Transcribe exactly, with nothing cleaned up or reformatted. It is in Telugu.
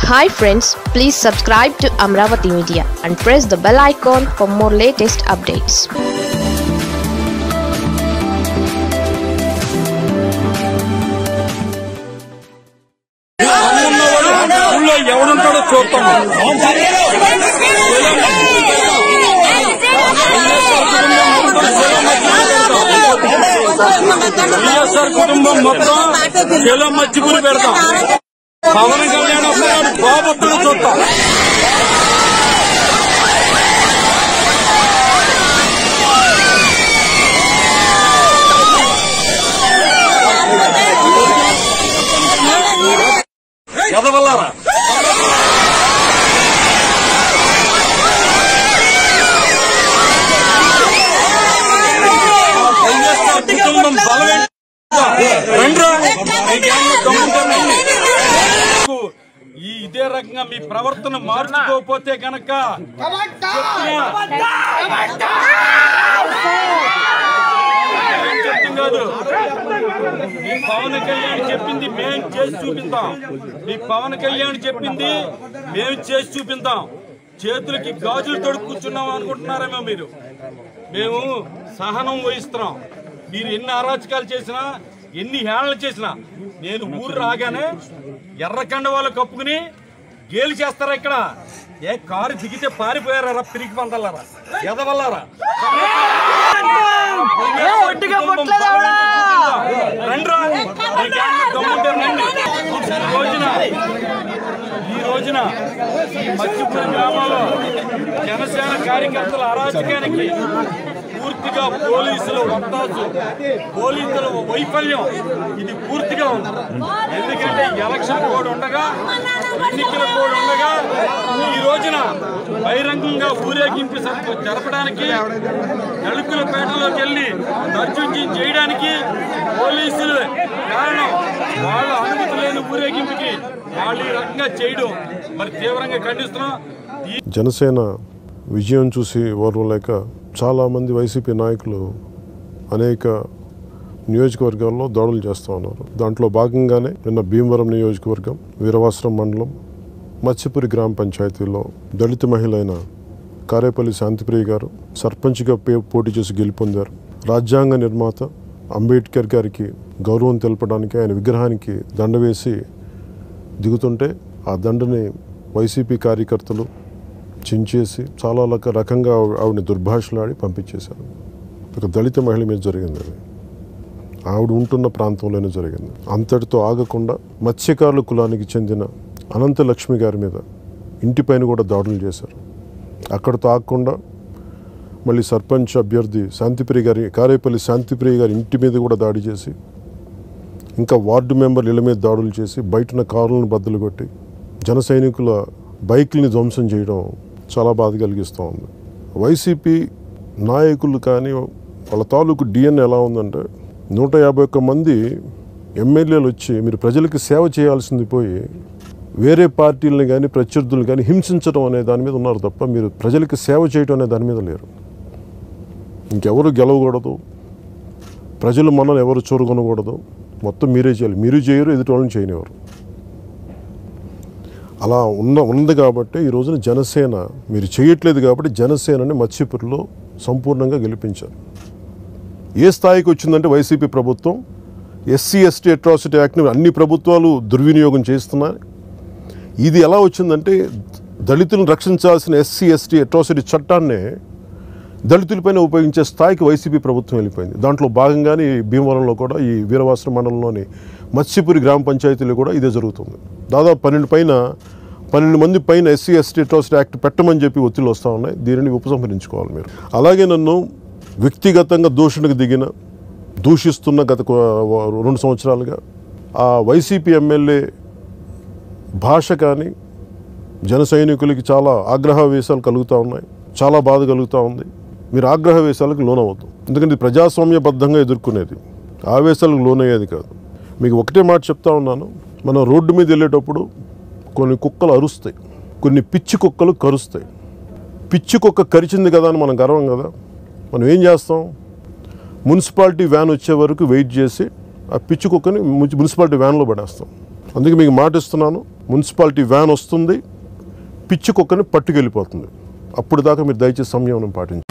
Hi friends, please subscribe to Amravati Media and press the bell icon for more latest updates. కుటుంబం మొత్తం కిలో మచ్చిపూరి పెడతాం. పవన్ కళ్యాణ్ వస్తున్నాడు, బాబుతో చూస్తాం. ఎదవల్లారా కుటుంబం బలమే ఈ ఇదే రకంగా మీ ప్రవర్తన మార్చుకోకపోతే కనుక కాదు. మీ పవన్ కళ్యాణ్ చెప్పింది మేము చేసి చూపిద్దాం. మీ పవన్ కళ్యాణ్ చెప్పింది మేము చేసి చూపిద్దాం. చేతులకి గాజులు తొడుగు కూర్చున్నాం అనుకుంటున్నారేమో మీరు. మేము సహనం వహిస్తున్నాం. మీరు ఎన్ని అరాచకాలు చేసినా, ఎన్ని హేళనలు చేసినా, నేను ఊరు రాగానే ఎర్రకండ వాళ్ళు కప్పుకుని గేలు చేస్తారా? ఇక్కడ ఏ కారు దిగితే పారిపోయారా? పిరికి పందలారా, ఎదవల్లారా, ఈ రోజున మచ్చిపూరి గ్రామంలో జనసేన కార్యకర్తల అరాచకానికి పూర్తిగా పోలీసుల వత్తాసు, పోలీసుల వైఫల్యం ఇది పూర్తిగా ఉంది. ఎందుకంటే ఎలక్షన్ కోడ్ ఉండగా, ఎన్నికల కోడ్ ఉండగా ఈ రోజున బహిరంగంగా ఊరేగింపు జరపడానికి, నలుకులపేటలోకి వెళ్ళి దర్శించి చేయడానికి పోలీసులు కారణం. వాళ్ళ అనుమతి లేని ఊరేగింపుకి వాళ్ళు ఈ రకంగా చేయడం మరి తీవ్రంగా ఖండిస్తున్నాం. జనసేన విజయం చూసి ఓర్వలేక చాలామంది వైసీపీ నాయకులు అనేక నియోజకవర్గాల్లో దాడులు చేస్తూ ఉన్నారు. దాంట్లో భాగంగానే నిన్న భీమవరం నియోజకవర్గం వీరవాసరం మండలం మత్స్యపురి గ్రామ పంచాయతీలో దళిత మహిళ అయిన కారేపల్లి శాంతిప్రియ గారు సర్పంచ్గా పోటీ చేసి గెలుపొందారు. రాజ్యాంగ నిర్మాత అంబేద్కర్ గారికి గౌరవం తెలపడానికి ఆయన విగ్రహానికి దండ వేసి దిగుతుంటే ఆ దండని వైసీపీ కార్యకర్తలు చించేసి చాలా రకంగా ఆవిడని దుర్భాషలాడి పంపించేశారు. ఒక దళిత మహిళ మీద జరిగింది. అది ఆవిడ ఉంటున్న ప్రాంతంలోనే జరిగింది. అంతటితో ఆగకుండా మత్స్యకారుల కులానికి చెందిన అనంతలక్ష్మి గారి మీద ఇంటిపైన కూడా దాడులు చేశారు. అక్కడితో ఆగకుండా మళ్ళీ సర్పంచ్ అభ్యర్థి శాంతిప్రియ గారి కారేపల్లి శాంతిప్రియ గారి ఇంటి మీద కూడా దాడి చేసి, ఇంకా వార్డు మెంబర్లు ఇళ్ళ మీద దాడులు చేసి, బయటన కారులను బద్దలు కొట్టి జన సైనికుల బైక్ని ధ్వంసం చేయడం చాలా బాధ కలిగిస్తూ ఉంది. వైసీపీ నాయకులు కానీ వాళ్ళ తాలూకు డిఎన్ఏ ఎలా ఉందంటే, నూట యాభై ఒక్క మంది ఎమ్మెల్యేలు వచ్చి మీరు ప్రజలకి సేవ చేయాల్సింది పోయి వేరే పార్టీలను కానీ ప్రత్యర్థులను కానీ హింసించడం అనే దాని మీద ఉన్నారు తప్ప మీరు ప్రజలకి సేవ చేయడం అనే దాని మీద లేరు. ఇంకెవరు గెలవకూడదు, ప్రజలు మనల్ని ఎవరు చూరగొనకూడదు, మొత్తం మీరే చేయాలి. మీరు చేయరు, ఎదుటి వాళ్ళని చేయనివారు. అలా ఉన్న ఉంది కాబట్టి ఈ రోజున జనసేన మీరు చేయట్లేదు కాబట్టి జనసేనని మత్స్యపురిలో సంపూర్ణంగా గెలిపించారు. ఏ స్థాయికి వచ్చిందంటే వైసీపీ ప్రభుత్వం ఎస్సీ ఎస్టీ అట్రాసిటీ యాక్ట్ని అన్ని ప్రభుత్వాలు దుర్వినియోగం చేస్తున్నాయి. ఇది ఎలా వచ్చిందంటే దళితులను రక్షించాల్సిన ఎస్సీ ఎస్టీ అట్రాసిటీ చట్టాన్నే దళితులపైన ఉపయోగించే స్థాయికి వైసీపీ ప్రభుత్వం వెళ్ళిపోయింది. దాంట్లో భాగంగానే ఈ భీమవరంలో కూడా ఈ వీరవాసర మండలంలోని మత్స్యపురి గ్రామ పంచాయతీలో కూడా ఇదే జరుగుతుంది. దాదాపు పన్నెండు పైన పన్నెండు మంది పైన ఎస్సీ ఎస్టీ అట్రాసిటీ యాక్ట్ పెట్టమని చెప్పి ఒత్తిళ్ళు వస్తూ ఉన్నాయి. దీనిని ఉపసంహరించుకోవాలి మీరు. అలాగే నన్ను వ్యక్తిగతంగా దూషణకు దిగిన దూషిస్తున్న గత రెండు సంవత్సరాలుగా ఆ వైసీపీ ఎమ్మెల్యే భాష కానీ జన సైనికులకి చాలా ఆగ్రహవేశాలు కలుగుతూ ఉన్నాయి. చాలా బాధ కలుగుతూ ఉంది. మీరు ఆగ్రహవేశాలకు లోనవద్దు. ఎందుకంటే ప్రజాస్వామ్యబద్ధంగా ఎదుర్కొనేది, ఆవేశాలకు లోనయ్యేది కాదు. మీకు ఒకటే మాట చెప్తా ఉన్నాను, మనం రోడ్డు మీద వెళ్ళేటప్పుడు కొన్ని కుక్కలు అరుస్తాయి, కొన్ని పిచ్చి కుక్కలు కరుస్తాయి. పిచ్చి కుక్క కరిచింది కదా అని మనం గర్వం కదా. మనం ఏం చేస్తాం, మున్సిపాలిటీ వ్యాన్ వచ్చే వరకు వెయిట్ చేసి ఆ పిచ్చి కుక్కని మున్సిపాలిటీ వ్యాన్లో పడేస్తాం. అందుకే మీకు మాట ఇస్తున్నాను, మున్సిపాలిటీ వ్యాన్ వస్తుంది, పిచ్చి కుక్కని పట్టుకెళ్ళిపోతుంది. అప్పుడు దాకా మీరు దయచేసి సంయమనం పాటించండి.